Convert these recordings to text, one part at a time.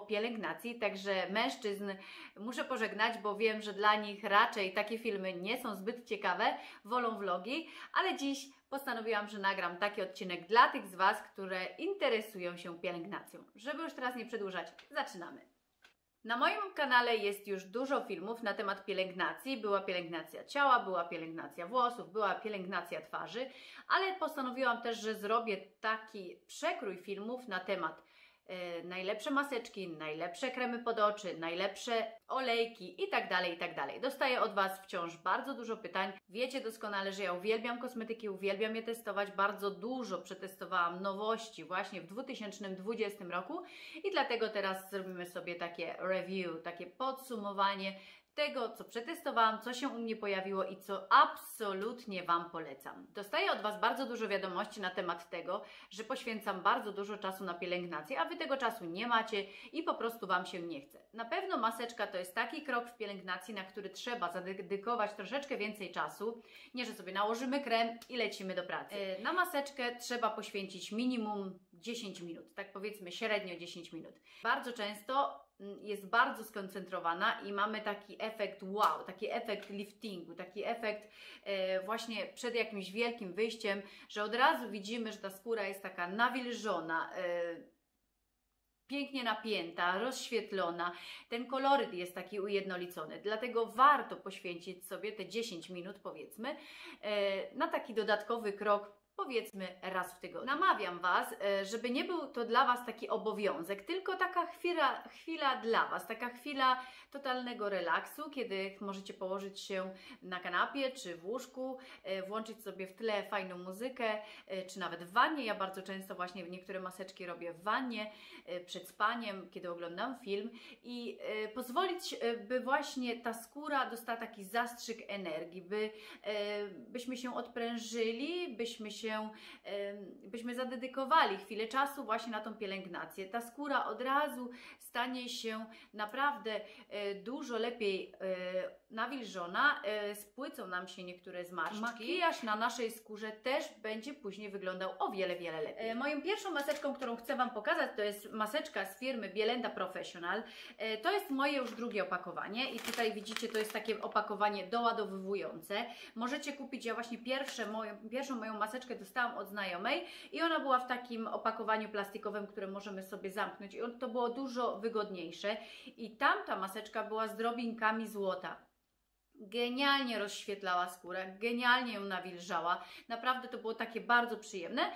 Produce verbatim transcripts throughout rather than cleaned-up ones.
pielęgnacji, także mężczyzn muszę pożegnać, bo wiem, że dla nich raczej takie filmy nie są zbyt ciekawe, wolą vlogi, ale dziś postanowiłam, że nagram taki odcinek dla tych z Was, które interesują się pielęgnacją. Żeby już teraz nie przedłużać, zaczynamy. Na moim kanale jest już dużo filmów na temat pielęgnacji. Była pielęgnacja ciała, była pielęgnacja włosów, była pielęgnacja twarzy, ale postanowiłam też, że zrobię taki przekrój filmów na temat e, najlepsze maseczki, najlepsze kremy pod oczy, najlepsze olejki i tak dalej, i tak dalej. Dostaję od Was wciąż bardzo dużo pytań. Wiecie doskonale, że ja uwielbiam kosmetyki, uwielbiam je testować. Bardzo dużo przetestowałam nowości właśnie w dwa tysiące dwudziestym roku i dlatego teraz zrobimy sobie takie review, takie podsumowanie tego, co przetestowałam, co się u mnie pojawiło i co absolutnie Wam polecam. Dostaję od Was bardzo dużo wiadomości na temat tego, że poświęcam bardzo dużo czasu na pielęgnację, a Wy tego czasu nie macie i po prostu Wam się nie chce. Na pewno maseczka to jest taki krok w pielęgnacji, na który trzeba zadedykować troszeczkę więcej czasu, nie że sobie nałożymy krem i lecimy do pracy. Na maseczkę trzeba poświęcić minimum dziesięć minut, tak powiedzmy średnio dziesięć minut. Bardzo często jest bardzo skoncentrowana i mamy taki efekt wow, taki efekt liftingu, taki efekt e, właśnie przed jakimś wielkim wyjściem, że od razu widzimy, że ta skóra jest taka nawilżona, e, pięknie napięta, rozświetlona, ten koloryt jest taki ujednolicony, dlatego warto poświęcić sobie te dziesięć minut powiedzmy e, na taki dodatkowy krok, powiedzmy raz w tygodniu. Namawiam Was, żeby nie był to dla Was taki obowiązek, tylko taka chwila, chwila dla Was, taka chwila totalnego relaksu, kiedy możecie położyć się na kanapie czy w łóżku, włączyć sobie w tle fajną muzykę, czy nawet w wannie. Ja bardzo często właśnie niektóre maseczki robię w wannie, przed spaniem, kiedy oglądam film i pozwolić, by właśnie ta skóra dostała taki zastrzyk energii, by, byśmy się odprężyli, byśmy się byśmy zadedykowali chwilę czasu właśnie na tą pielęgnację. Ta skóra od razu stanie się naprawdę dużo lepiej nawilżona, spłycą nam się niektóre zmarszczki. Makijaż na naszej skórze też będzie później wyglądał o wiele, wiele lepiej. Moją pierwszą maseczką, którą chcę Wam pokazać, to jest maseczka z firmy Bielenda Professional. To jest moje już drugie opakowanie i tutaj widzicie, to jest takie opakowanie doładowywujące. Możecie kupić, ja właśnie pierwsze moją, pierwszą moją maseczkę dostałam od znajomej i ona była w takim opakowaniu plastikowym, które możemy sobie zamknąć i to było dużo wygodniejsze i tamta maseczka była z drobinkami złota. Genialnie rozświetlała skórę, genialnie ją nawilżała, naprawdę to było takie bardzo przyjemne.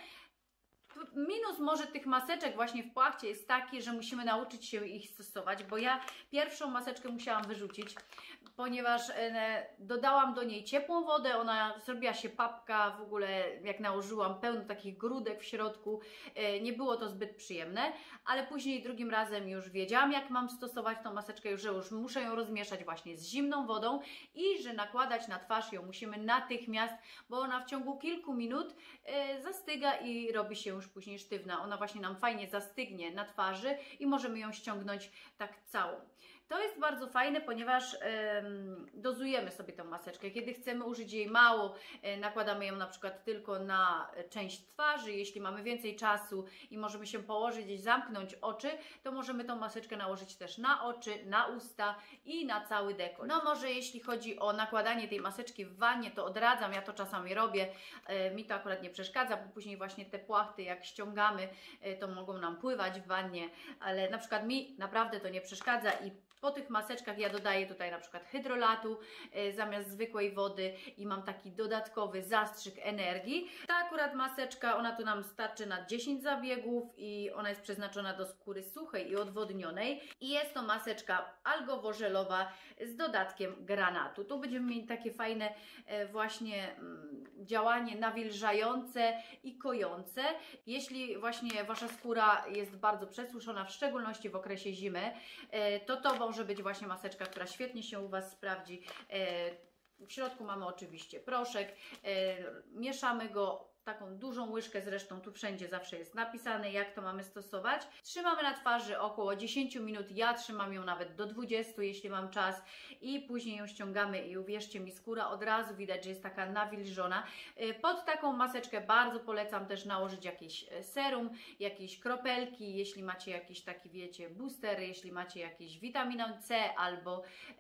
Minus może tych maseczek właśnie w płachcie jest taki, że musimy nauczyć się ich stosować, bo ja pierwszą maseczkę musiałam wyrzucić, ponieważ e, dodałam do niej ciepłą wodę, ona zrobiła się papka, w ogóle jak nałożyłam pełno takich grudek w środku, e, nie było to zbyt przyjemne, ale później drugim razem już wiedziałam, jak mam stosować tą maseczkę, że już muszę ją rozmieszać właśnie z zimną wodą i że nakładać na twarz ją musimy natychmiast, bo ona w ciągu kilku minut e, zastyga i robi się już później sztywna. Ona właśnie nam fajnie zastygnie na twarzy i możemy ją ściągnąć tak całą. To jest bardzo fajne, ponieważ ym, dozujemy sobie tę maseczkę. Kiedy chcemy użyć jej mało, yy, nakładamy ją na przykład tylko na część twarzy. Jeśli mamy więcej czasu i możemy się położyć i zamknąć oczy, to możemy tą maseczkę nałożyć też na oczy, na usta i na cały dekolt. No może jeśli chodzi o nakładanie tej maseczki w wannie, to odradzam, ja to czasami robię. Yy, mi to akurat nie przeszkadza, bo później właśnie te płachty jak ściągamy, yy, to mogą nam pływać w wannie, ale na przykład mi naprawdę to nie przeszkadza i po tych maseczkach ja dodaję tutaj na przykład hydrolatu y, zamiast zwykłej wody i mam taki dodatkowy zastrzyk energii. Ta akurat maseczka, ona tu nam starczy na dziesięć zabiegów i ona jest przeznaczona do skóry suchej i odwodnionej. I jest to maseczka algowo-żelowa z dodatkiem granatu. Tu będziemy mieli takie fajne y, właśnie y, działanie nawilżające i kojące. Jeśli właśnie Wasza skóra jest bardzo przesuszona, w szczególności w okresie zimy, y, to to może być właśnie maseczka, która świetnie się u Was sprawdzi. W środku mamy oczywiście proszek, mieszamy go taką dużą łyżkę, zresztą tu wszędzie zawsze jest napisane, jak to mamy stosować. Trzymamy na twarzy około dziesięć minut, ja trzymam ją nawet do dwudziestu, jeśli mam czas, i później ją ściągamy i uwierzcie mi, skóra od razu widać, że jest taka nawilżona. Pod taką maseczkę bardzo polecam też nałożyć jakieś serum, jakieś kropelki, jeśli macie jakiś taki, wiecie, booster, jeśli macie jakieś witaminę C albo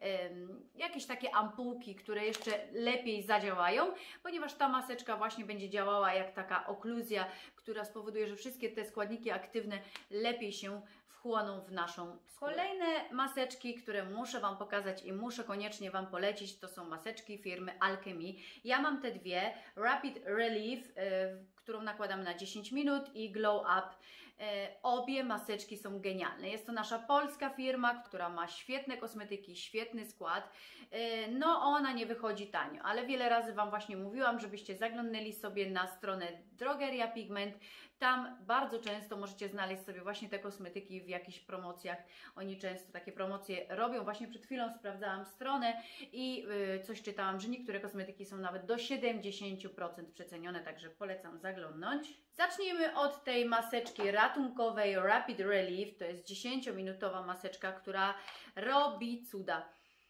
um, jakieś takie ampułki, które jeszcze lepiej zadziałają, ponieważ ta maseczka właśnie będzie działała jak taka okluzja, która spowoduje, że wszystkie te składniki aktywne lepiej się wchłoną w naszą skórę. Kolejne maseczki, które muszę Wam pokazać i muszę koniecznie Wam polecić, to są maseczki firmy Alchemy. Ja mam te dwie, Rapid Relief, yy, którą nakładam na dziesięć minut, i Glow Up. Yy, obie maseczki są genialne. Jest to nasza polska firma, która ma świetne kosmetyki, świetny skład. Yy, no ona nie wychodzi tanio, ale wiele razy Wam właśnie mówiłam, żebyście zaglądnęli sobie na stronę Drogeria Pigment. Tam bardzo często możecie znaleźć sobie właśnie te kosmetyki w jakichś promocjach. Oni często takie promocje robią. Właśnie przed chwilą sprawdzałam stronę i yy, coś czytałam, że niektóre kosmetyki są nawet do siedemdziesięciu procent przecenione, także polecam zaglądnąć. Zacznijmy od tej maseczki ratunkowej Rapid Relief. To jest dziesięciominutowa maseczka, która robi cuda.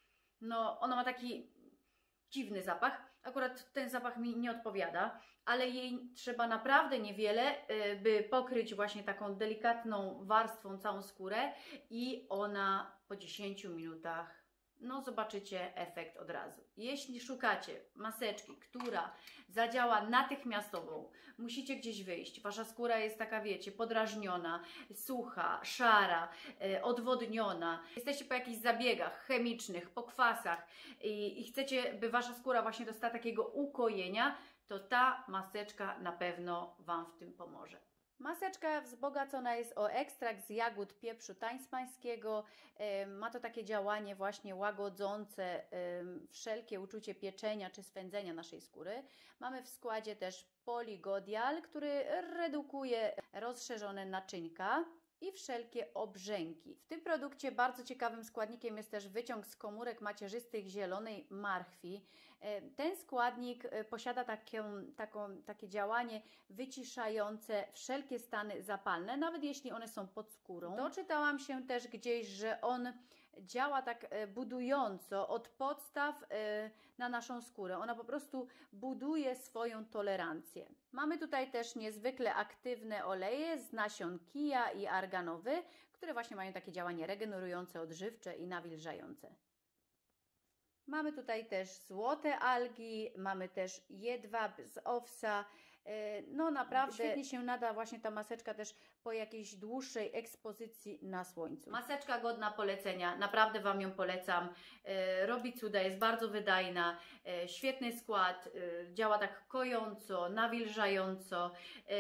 No, ona ma taki dziwny zapach. Akurat ten zapach mi nie odpowiada, ale jej trzeba naprawdę niewiele, by pokryć właśnie taką delikatną warstwą całą skórę, i ona po dziesięciu minutach, no zobaczycie efekt od razu. Jeśli szukacie maseczki, która zadziała natychmiastowo, musicie gdzieś wyjść, Wasza skóra jest taka, wiecie, podrażniona, sucha, szara, yy, odwodniona, jesteście po jakichś zabiegach chemicznych, po kwasach i, i chcecie, by Wasza skóra właśnie dostała takiego ukojenia, to ta maseczka na pewno Wam w tym pomoże. Maseczka wzbogacona jest o ekstrakt z jagód pieprzu tańsmańskiego. Ma to takie działanie właśnie łagodzące wszelkie uczucie pieczenia czy swędzenia naszej skóry. Mamy w składzie też poligodial, który redukuje rozszerzone naczynka i wszelkie obrzęki. W tym produkcie bardzo ciekawym składnikiem jest też wyciąg z komórek macierzystych zielonej marchwi. Ten składnik posiada takie, taką, takie działanie wyciszające wszelkie stany zapalne, nawet jeśli one są pod skórą. Doczytałam się też gdzieś, że on działa tak budująco od podstaw na naszą skórę. Ona po prostu buduje swoją tolerancję. Mamy tutaj też niezwykle aktywne oleje z nasion kija i arganowy, które właśnie mają takie działanie regenerujące, odżywcze i nawilżające. Mamy tutaj też złote algi, mamy też jedwab z owsa. No naprawdę świetnie się nada właśnie ta maseczka też po jakiejś dłuższej ekspozycji na słońcu. Maseczka godna polecenia, naprawdę Wam ją polecam. Robi cuda, jest bardzo wydajna, świetny skład, działa tak kojąco, nawilżająco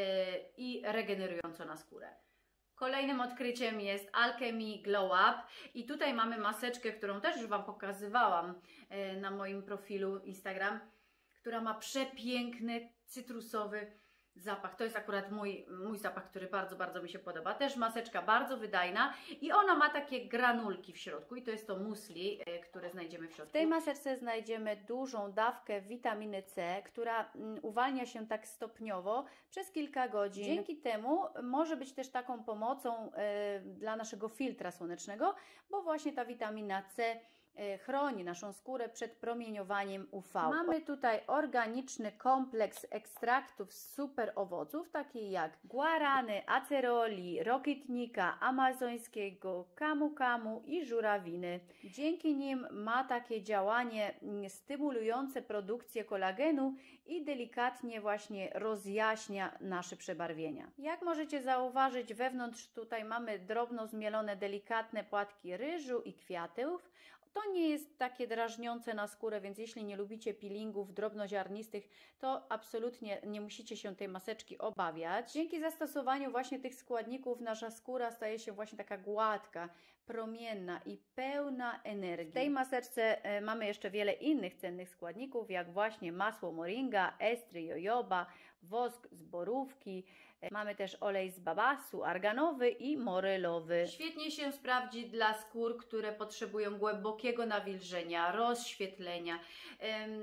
i regenerująco na skórę. Kolejnym odkryciem jest Alchemy Glow Up i tutaj mamy maseczkę, którą też już Wam pokazywałam na moim profilu Instagram, która ma przepiękny, cytrusowy zapach. To jest akurat mój, mój zapach, który bardzo, bardzo mi się podoba. Też maseczka bardzo wydajna i ona ma takie granulki w środku i to jest to muesli, które znajdziemy w środku. W tej maseczce znajdziemy dużą dawkę witaminy C, która uwalnia się tak stopniowo przez kilka godzin. Dzięki temu może być też taką pomocą y, dla naszego filtra słonecznego, bo właśnie ta witamina C chroni naszą skórę przed promieniowaniem U V. Mamy tutaj organiczny kompleks ekstraktów z super owoców, takich jak guarany, aceroli, rokitnika amazońskiego, kamu kamu i żurawiny. Dzięki nim ma takie działanie stymulujące produkcję kolagenu i delikatnie właśnie rozjaśnia nasze przebarwienia. Jak możecie zauważyć, wewnątrz tutaj mamy drobno zmielone delikatne płatki ryżu i kwiatów. To nie jest takie drażniące na skórę, więc jeśli nie lubicie peelingów drobnoziarnistych, to absolutnie nie musicie się tej maseczki obawiać. Dzięki zastosowaniu właśnie tych składników nasza skóra staje się właśnie taka gładka, promienna i pełna energii. W tej maseczce e, mamy jeszcze wiele innych cennych składników, jak właśnie masło moringa, estry jojoba, wosk z borówki. E, mamy też olej z babasu, arganowy i morelowy. Świetnie się sprawdzi dla skór, które potrzebują głębokiego nawilżenia, rozświetlenia. Ym,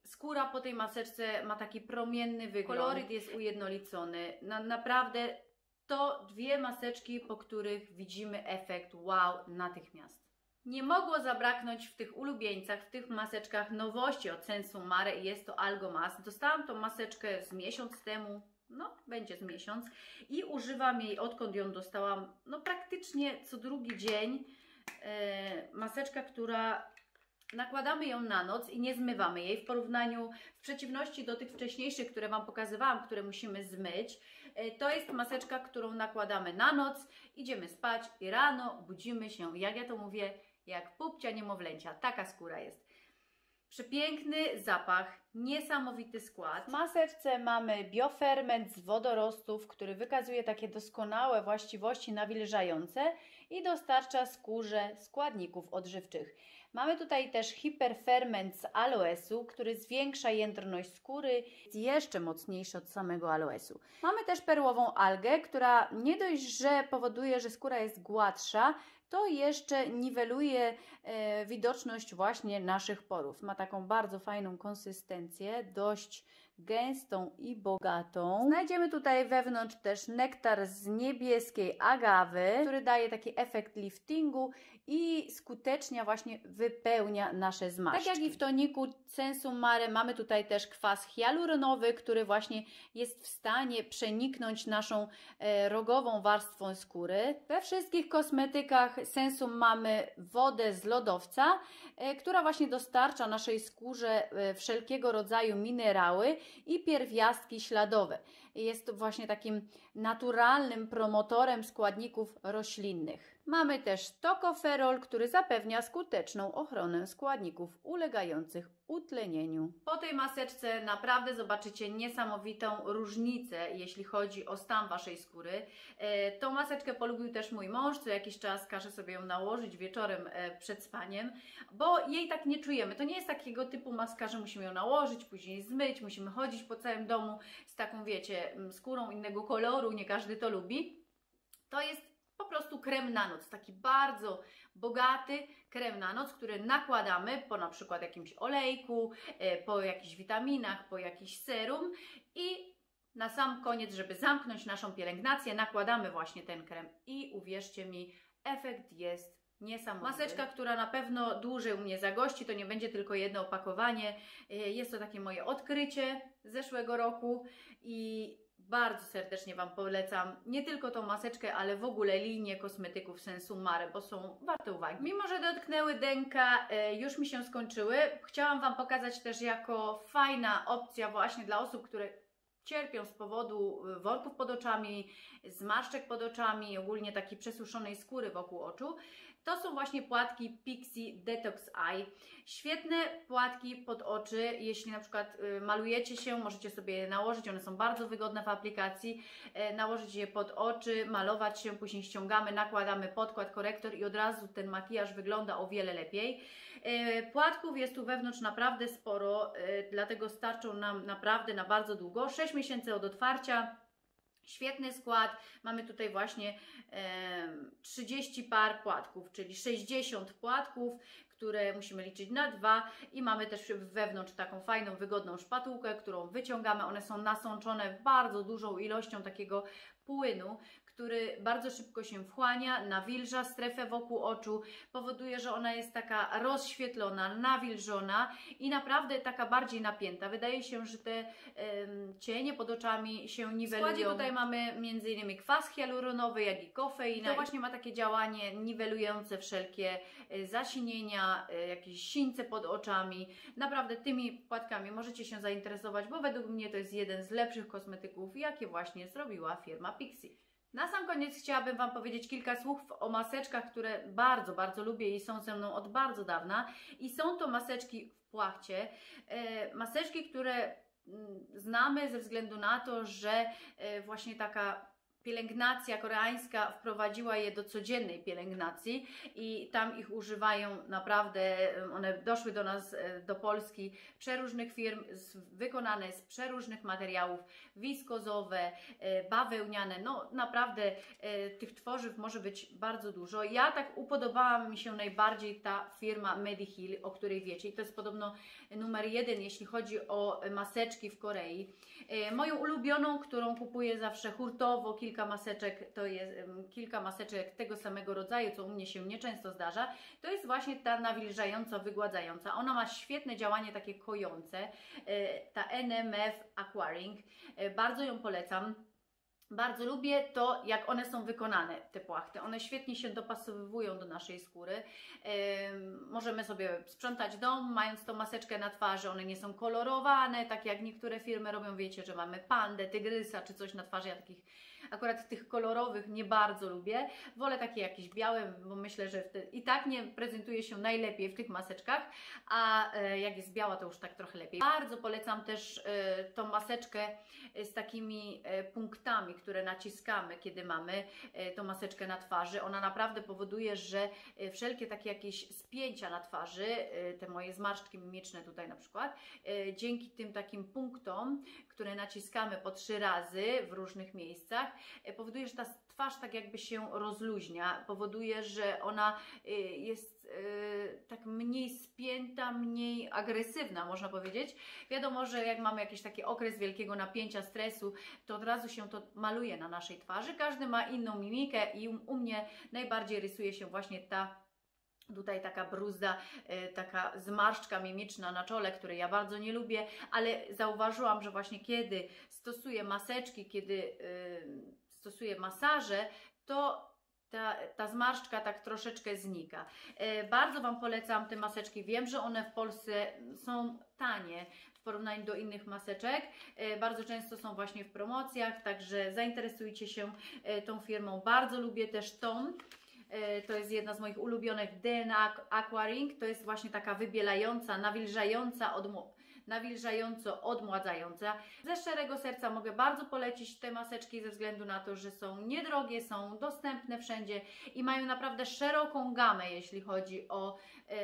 skóra po tej maseczce ma taki promienny wygląd, koloryt jest ujednolicony. Na, naprawdę to dwie maseczki, po których widzimy efekt wow natychmiast. Nie mogło zabraknąć w tych ulubieńcach, w tych maseczkach nowości od Sensum Mare i jest to Algo Mask. Dostałam tą maseczkę z miesiąc temu, no będzie z miesiąc i używam jej odkąd ją dostałam, no praktycznie co drugi dzień. E, maseczka, która nakładamy ją na noc i nie zmywamy jej w porównaniu, w przeciwności do tych wcześniejszych, które Wam pokazywałam, które musimy zmyć. To jest maseczka, którą nakładamy na noc, idziemy spać i rano budzimy się, jak ja to mówię, jak pupcia niemowlęcia. Taka skóra jest. Przepiękny zapach, niesamowity skład. W maseczce mamy bioferment z wodorostów, który wykazuje takie doskonałe właściwości nawilżające i dostarcza skórze składników odżywczych. Mamy tutaj też hiperferment z aloesu, który zwiększa jędrność skóry, jest jeszcze mocniejszy od samego aloesu. Mamy też perłową algę, która nie dość, że powoduje, że skóra jest gładsza, to jeszcze niweluje e, widoczność właśnie naszych porów. Ma taką bardzo fajną konsystencję, dość gęstą i bogatą. Znajdziemy tutaj wewnątrz też nektar z niebieskiej agawy, który daje taki efekt liftingu i skutecznie właśnie wypełnia nasze zmarszczki. Tak jak i w toniku Sensum Mare mamy tutaj też kwas hialuronowy, który właśnie jest w stanie przeniknąć naszą e, rogową warstwą skóry. We wszystkich kosmetykach Sensum mamy wodę z lodowca, e, która właśnie dostarcza naszej skórze e, wszelkiego rodzaju minerały i pierwiastki śladowe. Jest to właśnie takim naturalnym promotorem składników roślinnych. Mamy też tokoferol, który zapewnia skuteczną ochronę składników ulegających utlenieniu. Po tej maseczce naprawdę zobaczycie niesamowitą różnicę, jeśli chodzi o stan Waszej skóry. E, tą maseczkę polubił też mój mąż, co jakiś czas każe sobie ją nałożyć wieczorem e, przed spaniem, bo jej tak nie czujemy. To nie jest takiego typu maska, że musimy ją nałożyć, później zmyć, musimy chodzić po całym domu z taką, wiecie, skórą innego koloru, nie każdy to lubi. To jest po prostu krem na noc, taki bardzo bogaty krem na noc, który nakładamy po na przykład jakimś olejku, po jakichś witaminach, po jakiś serum i na sam koniec, żeby zamknąć naszą pielęgnację, nakładamy właśnie ten krem i uwierzcie mi, efekt jest niesamowity. Maseczka, która na pewno dłużej u mnie zagości, to nie będzie tylko jedno opakowanie, jest to takie moje odkrycie z zeszłego roku i bardzo serdecznie Wam polecam nie tylko tą maseczkę, ale w ogóle linię kosmetyków Sensum Mare, bo są warte uwagi. Mimo że dotknęły denka, już mi się skończyły, chciałam Wam pokazać też jako fajna opcja właśnie dla osób, które cierpią z powodu worków pod oczami, zmarszczek pod oczami, ogólnie takiej przesuszonej skóry wokół oczu. To są właśnie płatki Pixi Detox Eye. Świetne płatki pod oczy, jeśli na przykład malujecie się, możecie sobie je nałożyć, one są bardzo wygodne w aplikacji, nałożyć je pod oczy, malować się, później ściągamy, nakładamy podkład, korektor i od razu ten makijaż wygląda o wiele lepiej. Płatków jest tu wewnątrz naprawdę sporo, dlatego starczą nam naprawdę na bardzo długo, sześć miesięcy od otwarcia. Świetny skład, mamy tutaj właśnie e, trzydzieści par płatków, czyli sześćdziesiąt płatków, które musimy liczyć na dwa i mamy też wewnątrz taką fajną, wygodną szpatułkę, którą wyciągamy. One są nasączone bardzo dużą ilością takiego płynu, który bardzo szybko się wchłania, nawilża strefę wokół oczu, powoduje, że ona jest taka rozświetlona, nawilżona i naprawdę taka bardziej napięta. Wydaje się, że te um, cienie pod oczami się niwelują. W składzie tutaj mamy między innymi kwas hialuronowy, jak i kofeina. To właśnie ma takie działanie niwelujące wszelkie zasinienia, jakieś sińce pod oczami. Naprawdę tymi płatkami możecie się zainteresować, bo według mnie to jest jeden z lepszych kosmetyków, jakie właśnie zrobiła firma Pixi. Na sam koniec chciałabym Wam powiedzieć kilka słów o maseczkach, które bardzo, bardzo lubię i są ze mną od bardzo dawna. I są to maseczki w płachcie. E, maseczki, które mm, znamy ze względu na to, że e, właśnie taka pielęgnacja koreańska wprowadziła je do codziennej pielęgnacji i tam ich używają naprawdę, one doszły do nas, do Polski, przeróżnych firm, wykonane z przeróżnych materiałów, wiskozowe, bawełniane, no naprawdę tych tworzyw może być bardzo dużo. Ja tak upodobała mi się najbardziej ta firma Mediheal, o której wiecie, i to jest podobno numer jeden, jeśli chodzi o maseczki w Korei. Moją ulubioną, którą kupuję zawsze hurtowo, kilka maseczek, to jest kilka maseczek tego samego rodzaju, co u mnie się nieczęsto zdarza, to jest właśnie ta nawilżająca, wygładzająca. Ona ma świetne działanie takie kojące, ta N M F Aquaring, bardzo ją polecam. Bardzo lubię to, jak one są wykonane, te płachty. One świetnie się dopasowują do naszej skóry. Yy, możemy sobie sprzątać dom, mając tą maseczkę na twarzy. One nie są kolorowane, tak jak niektóre firmy robią. Wiecie, że mamy pandę, tygrysa czy coś na twarzy. Ja takich akurat tych kolorowych nie bardzo lubię. Wolę takie jakieś białe, bo myślę, że wtedy i tak nie prezentuje się najlepiej w tych maseczkach, a e, jak jest biała, to już tak trochę lepiej. Bardzo polecam też e, tą maseczkę z takimi e, punktami, które naciskamy, kiedy mamy e, tą maseczkę na twarzy. Ona naprawdę powoduje, że e, wszelkie takie jakieś spięcia na twarzy, e, te moje zmarszczki mimiczne tutaj na przykład, e, dzięki tym takim punktom, które naciskamy po trzy razy w różnych miejscach, powoduje, że ta twarz tak jakby się rozluźnia, powoduje, że ona jest tak mniej spięta, mniej agresywna, można powiedzieć. Wiadomo, że jak mamy jakiś taki okres wielkiego napięcia, stresu, to od razu się to maluje na naszej twarzy. Każdy ma inną mimikę i u mnie najbardziej rysuje się właśnie ta tutaj taka bruzda, taka zmarszczka mimiczna na czole, której ja bardzo nie lubię, ale zauważyłam, że właśnie kiedy stosuję maseczki, kiedy yy, stosuję masaże, to ta, ta zmarszczka tak troszeczkę znika. Yy, bardzo Wam polecam te maseczki. Wiem, że one w Polsce są tanie w porównaniu do innych maseczek. Yy, bardzo często są właśnie w promocjach, także zainteresujcie się yy, tą firmą. Bardzo lubię też tą. To jest jedna z moich ulubionych D N Aquaring. To jest właśnie taka wybielająca, nawilżająca, odmu nawilżająco odmładzająca. Ze szczerego serca mogę bardzo polecić te maseczki ze względu na to, że są niedrogie, są dostępne wszędzie i mają naprawdę szeroką gamę, jeśli chodzi o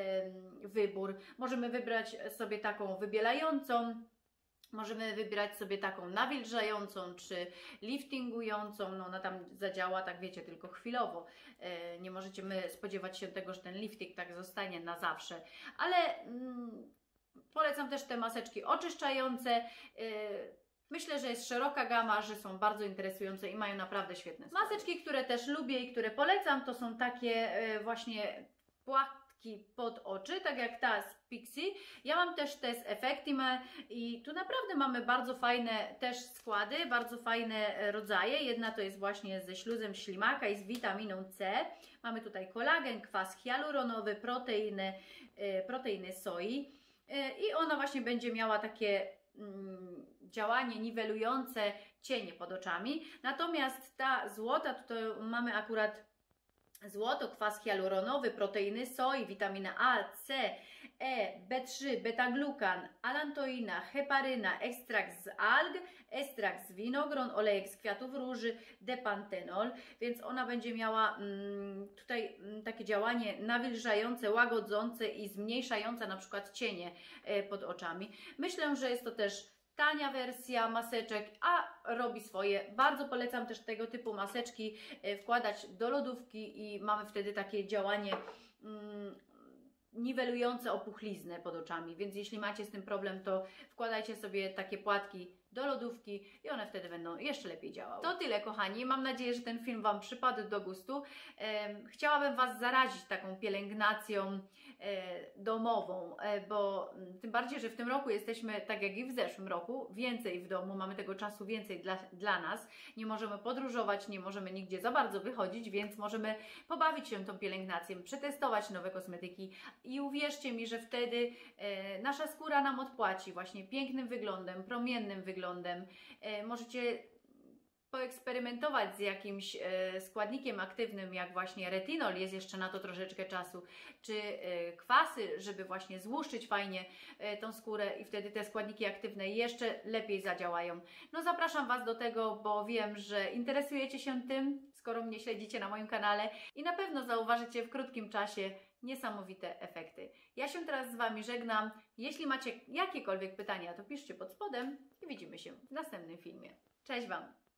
yy, wybór. Możemy wybrać sobie taką wybielającą, możemy wybrać sobie taką nawilżającą czy liftingującą, no ona tam zadziała, tak wiecie, tylko chwilowo. Yy, nie możecie my spodziewać się tego, że ten lifting tak zostanie na zawsze, ale mm, polecam też te maseczki oczyszczające. Yy, Myślę, że jest szeroka gama, że są bardzo interesujące i mają naprawdę świetne składy. Maseczki, które też lubię i które polecam, to są takie yy, właśnie płachty pod oczy, tak jak ta z Pixie. Ja mam też te z Effectime i tu naprawdę mamy bardzo fajne też składy, bardzo fajne rodzaje. Jedna to jest właśnie ze śluzem ślimaka i z witaminą C. Mamy tutaj kolagen, kwas hialuronowy, proteiny, proteiny soi i ona właśnie będzie miała takie mm, działanie niwelujące cienie pod oczami. Natomiast ta złota, tutaj mamy akurat złoto, kwas hialuronowy, proteiny soi, witamina A, C, E, B trzy, beta-glukan, alantoina, heparyna, ekstrakt z alg, ekstrakt z winogron, olejek z kwiatów róży, depantenol, więc ona będzie miała mm, tutaj mm, takie działanie nawilżające, łagodzące i zmniejszające na przykład cienie e, pod oczami. Myślę, że jest to też tania wersja maseczek, a robi swoje. Bardzo polecam też tego typu maseczki wkładać do lodówki i mamy wtedy takie działanie mm, niwelujące opuchliznę pod oczami, więc jeśli macie z tym problem, to wkładajcie sobie takie płatki do lodówki i one wtedy będą jeszcze lepiej działały. To tyle, kochani. Mam nadzieję, że ten film Wam przypadł do gustu. Chciałabym Was zarazić taką pielęgnacją domową, bo tym bardziej, że w tym roku jesteśmy, tak jak i w zeszłym roku, więcej w domu, mamy tego czasu więcej dla, dla nas. Nie możemy podróżować, nie możemy nigdzie za bardzo wychodzić, więc możemy pobawić się tą pielęgnacją, przetestować nowe kosmetyki i uwierzcie mi, że wtedy nasza skóra nam odpłaci właśnie pięknym wyglądem, promiennym wyglądem. Możecie poeksperymentować z jakimś e, składnikiem aktywnym, jak właśnie retinol, jest jeszcze na to troszeczkę czasu, czy e, kwasy, żeby właśnie złuszczyć fajnie e, tą skórę i wtedy te składniki aktywne jeszcze lepiej zadziałają. No zapraszam Was do tego, bo wiem, że interesujecie się tym, skoro mnie śledzicie na moim kanale i na pewno zauważycie w krótkim czasie niesamowite efekty. Ja się teraz z Wami żegnam. Jeśli macie jakiekolwiek pytania, to piszcie pod spodem i widzimy się w następnym filmie. Cześć Wam!